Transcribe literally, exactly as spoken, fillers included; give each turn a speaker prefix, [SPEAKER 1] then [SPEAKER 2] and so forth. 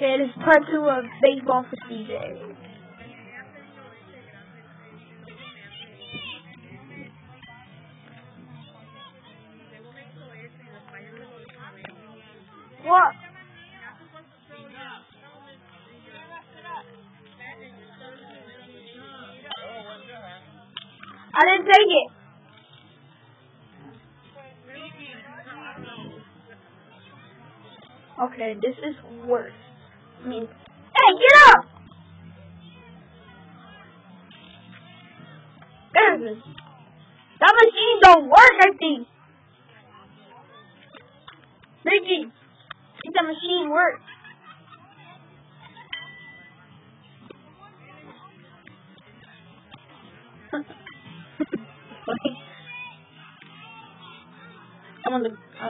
[SPEAKER 1] Okay, this is part two of baseball for C J. What? I didn't take it. Okay, this is worse. I mean, hey, get up! There it is. That machine don't work, I think. Ricky, make that machine work. I'm on the